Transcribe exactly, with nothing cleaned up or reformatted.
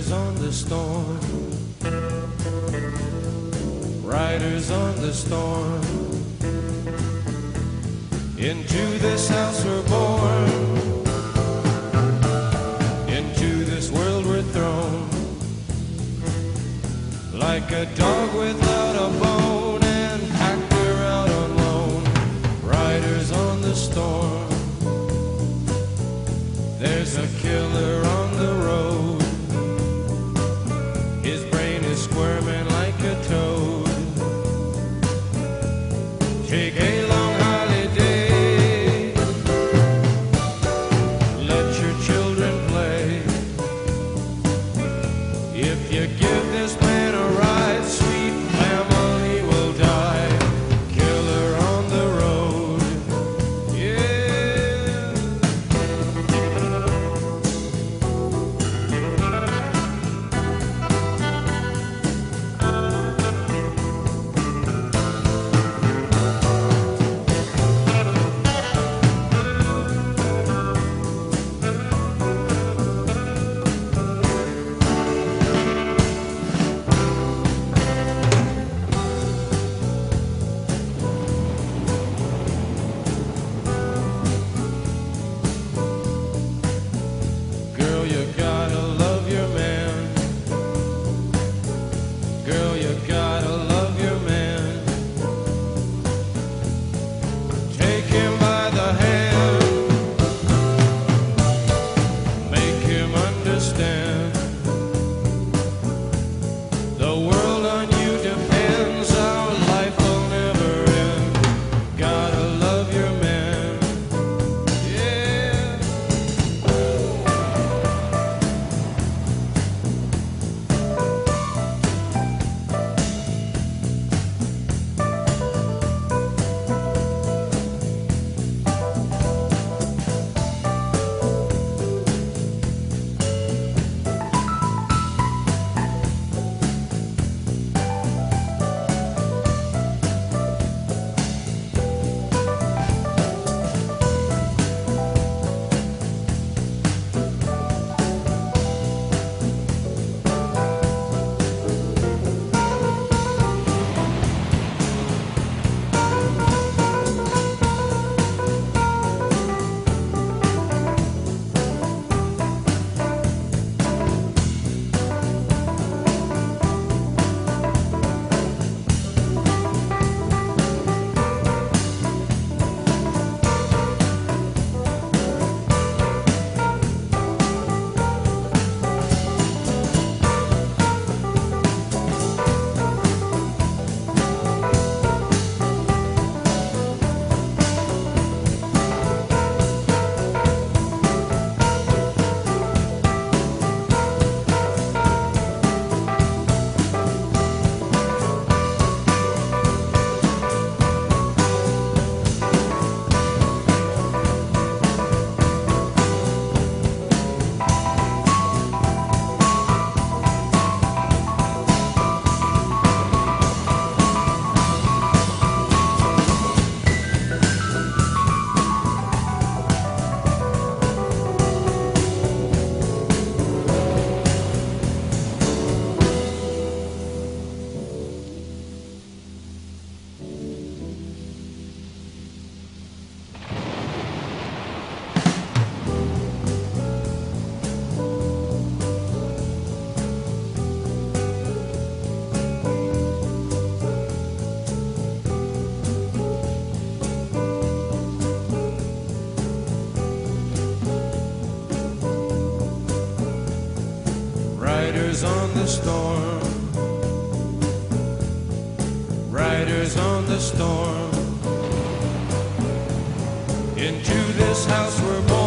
Riders on the storm, riders on the storm. Into this house we're born, into this world we're thrown, like a dog without a bone and actor out on loan. Riders on the storm, there's a killer on the road. His brain is squirming like a toad. Take a long holiday, let your children play. If you give this man a ride, sweet family will die. Killer on the road, yeah. Girl, you gotta love your man. Girl, you gotta love your man. Take him by the hand, make him understand. The world on you depends, our life will never end. Gotta love your man, yeah. Riders on the storm, riders on the storm. Into this house we're born.